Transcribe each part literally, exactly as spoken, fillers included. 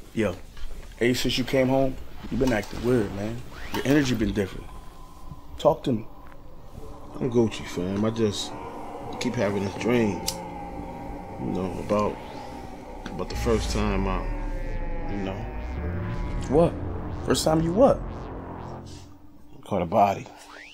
Yo, hey, since you came home, you been acting weird, man. Your energy been different. Talk to me. I'm Gucci, fam. I just keep having this dream, you know, about about the first time I, you know, What? First time you what? caught a body.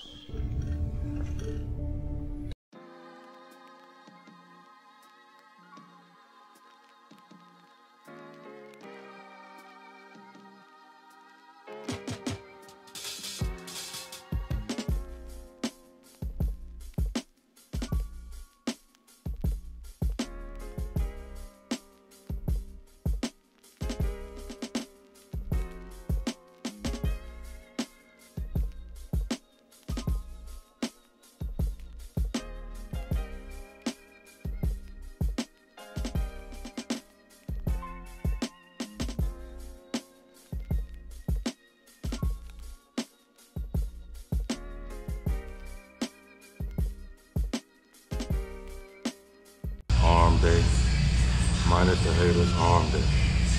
Arm day, minus the haters, arm day.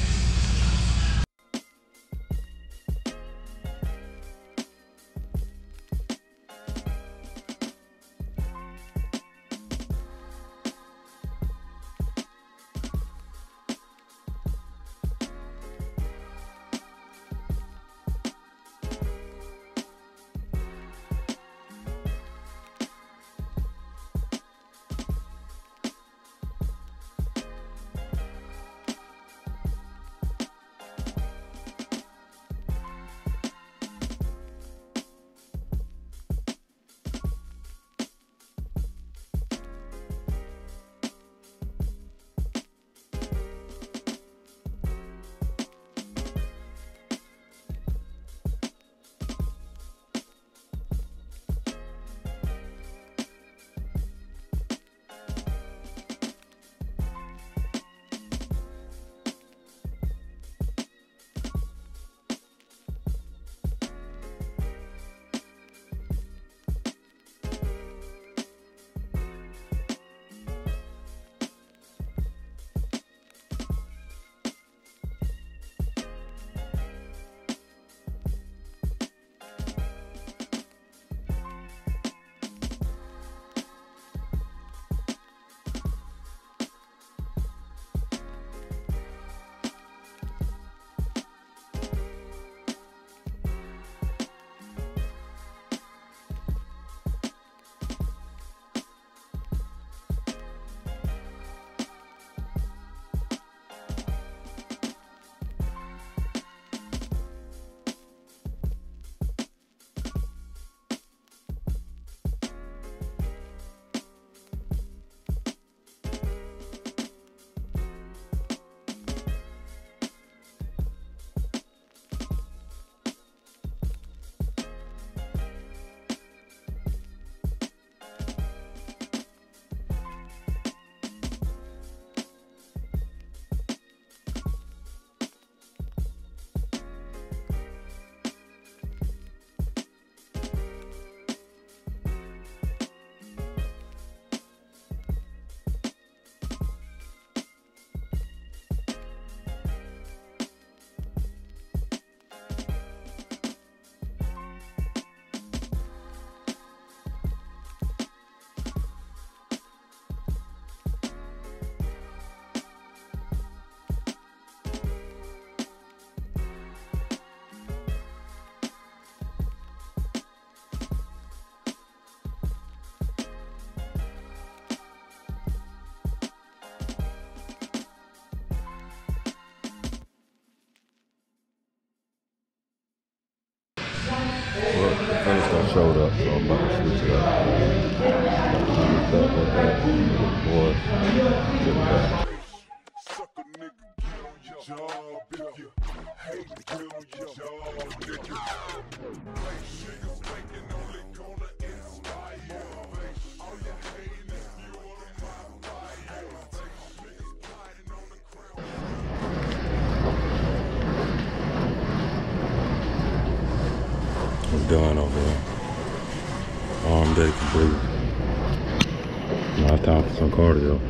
Well, the finish done showed up, so I'm about to switch it up. Got that, that, that, boys, to the back. I'm done over there. Arm day complete. Now it's time for some cardio.